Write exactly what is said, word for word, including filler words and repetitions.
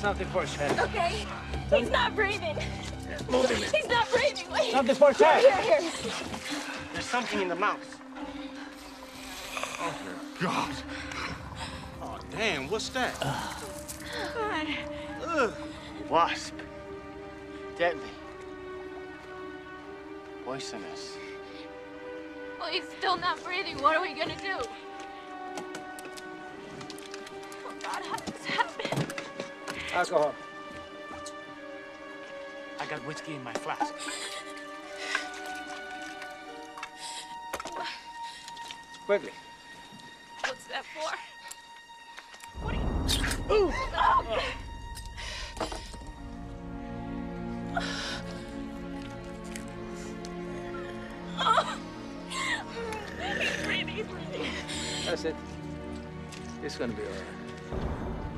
something for Chef. Okay. He's not breathing. Move him in. He's not breathing. Wait. Something for Chef. Here, here, here. There's something in the mouth. Oh, God. Oh, damn, what's that? Ugh. Wasp. Deadly. Poisonous. Well, he's still not breathing. What are we gonna do? Oh, God, how did this happen? Alcohol. I got whiskey in my flask. Quickly. What's that for? What are you... Ooh! Oh. Oh. He's breathing, he's breathing. That's it. It's gonna be all right.